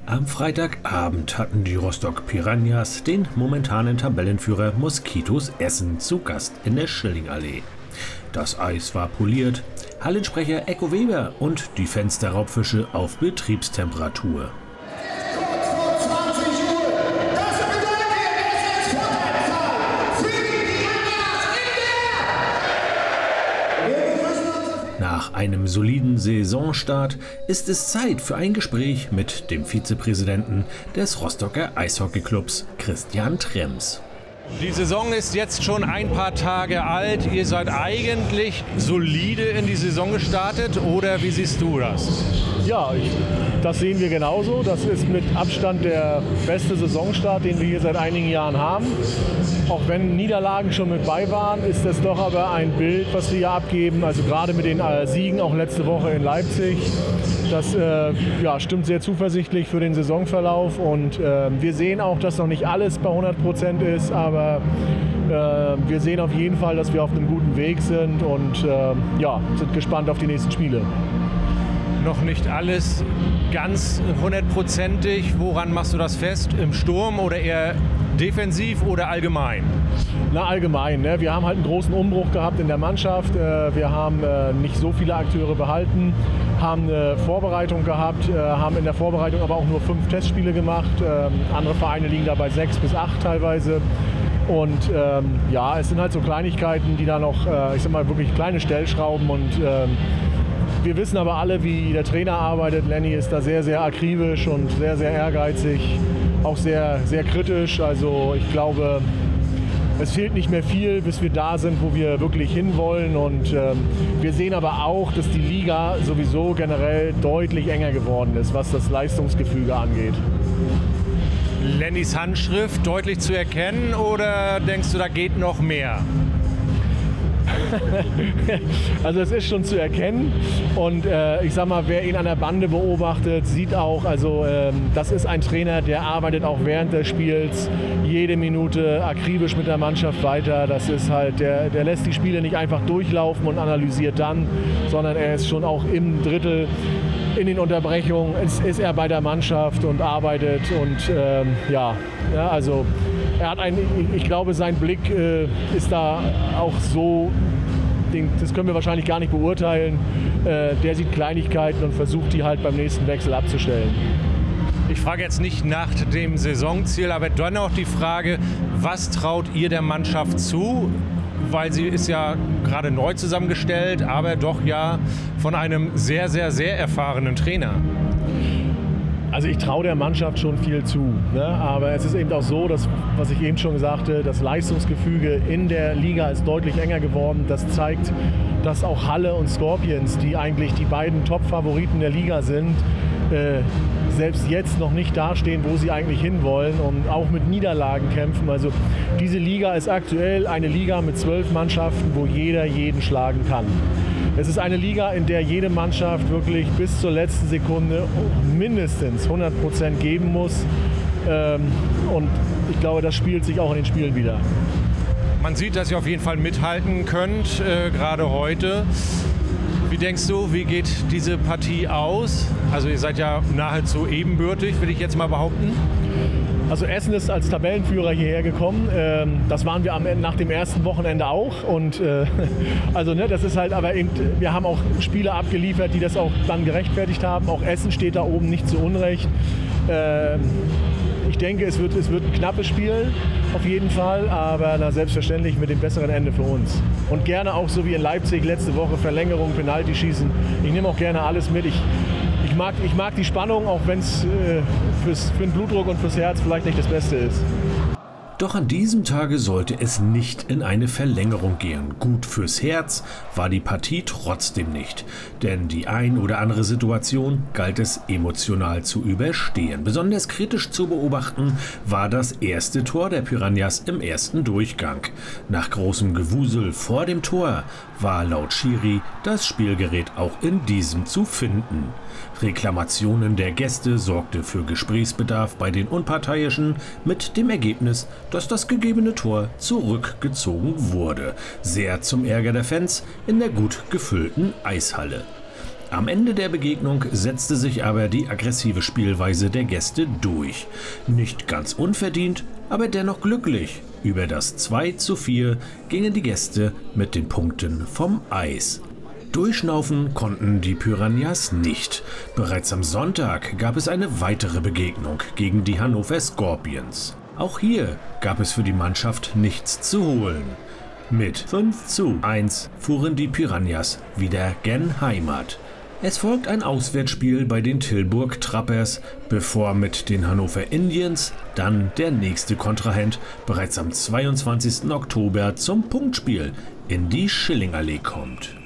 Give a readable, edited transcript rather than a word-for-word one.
Am Freitagabend hatten die Rostock Piranhas den momentanen Tabellenführer Moskitos Essen zu Gast in der Schillingallee. Das Eis war poliert, Hallensprecher Ecko Weber und die Fensterraubfische auf Betriebstemperatur. Nach einem soliden Saisonstart ist es Zeit für ein Gespräch mit dem Vizepräsidenten des Rostocker Eishockeyclubs, Christian Trems. Die Saison ist jetzt schon ein paar Tage alt. Ihr seid eigentlich solide in die Saison gestartet, oder wie siehst du das? Ja, das sehen wir genauso. Das ist mit Abstand der beste Saisonstart, den wir hier seit einigen Jahren haben. Auch wenn Niederlagen schon mit bei waren, ist das doch aber ein Bild, was wir hier abgeben. Also gerade mit den Siegen, auch letzte Woche in Leipzig. Das stimmt sehr zuversichtlich für den Saisonverlauf. Und wir sehen auch, dass noch nicht alles bei 100% ist, aber wir sehen auf jeden Fall, dass wir auf einem guten Weg sind und sind gespannt auf die nächsten Spiele. Noch nicht alles ganz 100%ig. Woran machst du das fest? Im Sturm oder eher defensiv oder allgemein? Na, allgemein. Ne? Wir haben halt einen großen Umbruch gehabt in der Mannschaft. Wir haben nicht so viele Akteure behalten, haben eine Vorbereitung gehabt, haben in der Vorbereitung aber auch nur 5 Testspiele gemacht. Andere Vereine liegen da bei 6 bis 8 teilweise. Und es sind halt so Kleinigkeiten, die da noch, wirklich kleine Stellschrauben und wir wissen aber alle, wie der Trainer arbeitet. Lenny ist da sehr, sehr akribisch und sehr, sehr ehrgeizig, auch sehr, sehr kritisch. Also ich glaube, es fehlt nicht mehr viel, bis wir da sind, wo wir wirklich hinwollen. Und wir sehen aber auch, dass die Liga sowieso generell deutlich enger geworden ist, was das Leistungsgefüge angeht. Lennys Handschrift deutlich zu erkennen, oder denkst du, da geht noch mehr? Also es ist schon zu erkennen und wer ihn an der Bande beobachtet, sieht auch, das ist ein Trainer, der arbeitet auch während des Spiels jede Minute akribisch mit der Mannschaft weiter. Das ist halt, der lässt die Spiele nicht einfach durchlaufen und analysiert dann, sondern er ist schon auch im Drittel in den Unterbrechungen, ist er bei der Mannschaft und arbeitet und er hat ich glaube, sein Blick ist da auch so, das können wir wahrscheinlich gar nicht beurteilen. Der sieht Kleinigkeiten und versucht die halt beim nächsten Wechsel abzustellen. Ich frage jetzt nicht nach dem Saisonziel, aber dennoch die Frage, was traut ihr der Mannschaft zu? Weil sie ist ja gerade neu zusammengestellt, aber doch ja von einem sehr, sehr, sehr erfahrenen Trainer. Also ich traue der Mannschaft schon viel zu, ne? Aber es ist eben auch so, dass, was ich eben schon sagte, das Leistungsgefüge in der Liga ist deutlich enger geworden. Das zeigt, dass auch Halle und Scorpions, die eigentlich die beiden Top-Favoriten der Liga sind, selbst jetzt noch nicht dastehen, wo sie eigentlich hinwollen und auch mit Niederlagen kämpfen. Also diese Liga ist aktuell eine Liga mit 12 Mannschaften, wo jeder jeden schlagen kann. Es ist eine Liga, in der jede Mannschaft wirklich bis zur letzten Sekunde mindestens 100% geben muss. Und ich glaube, das spielt sich auch in den Spielen wieder. Man sieht, dass ihr auf jeden Fall mithalten könnt, gerade heute. Wie denkst du, wie geht diese Partie aus? Also ihr seid ja nahezu ebenbürtig, würde ich jetzt mal behaupten. Also Essen ist als Tabellenführer hierher gekommen. Das waren wir nach dem ersten Wochenende auch. Und das ist halt, aber eben, wir haben auch Spieler abgeliefert, die das auch dann gerechtfertigt haben. Auch Essen steht da oben nicht zu Unrecht. Ich denke, es wird ein knappes Spiel, auf jeden Fall, aber selbstverständlich mit dem besseren Ende für uns. Und gerne auch so wie in Leipzig letzte Woche Verlängerung, Penaltyschießen. Ich nehme auch gerne alles mit. Ich mag die Spannung, auch wenn es für den Blutdruck und fürs Herz vielleicht nicht das Beste ist. Doch an diesem Tage sollte es nicht in eine Verlängerung gehen. Gut fürs Herz war die Partie trotzdem nicht, denn die ein oder andere Situation galt es emotional zu überstehen. Besonders kritisch zu beobachten war das erste Tor der Piranhas im ersten Durchgang. Nach großem Gewusel vor dem Tor war laut Schiri das Spielgerät auch in diesem zu finden. Reklamationen der Gäste sorgte für Gesprächsbedarf bei den Unparteiischen mit dem Ergebnis, dass das gegebene Tor zurückgezogen wurde. Sehr zum Ärger der Fans in der gut gefüllten Eishalle. Am Ende der Begegnung setzte sich aber die aggressive Spielweise der Gäste durch. Nicht ganz unverdient, aber dennoch glücklich. Über das 2:4 gingen die Gäste mit den Punkten vom Eis. Durchschnaufen konnten die Piranhas nicht. Bereits am Sonntag gab es eine weitere Begegnung gegen die Hannover Scorpions. Auch hier gab es für die Mannschaft nichts zu holen. Mit 5:1 fuhren die Piranhas wieder gen Heimat. Es folgt ein Auswärtsspiel bei den Tilburg Trappers, bevor mit den Hannover Indians dann der nächste Kontrahent bereits am 22. Oktober zum Punktspiel in die Schillingallee kommt.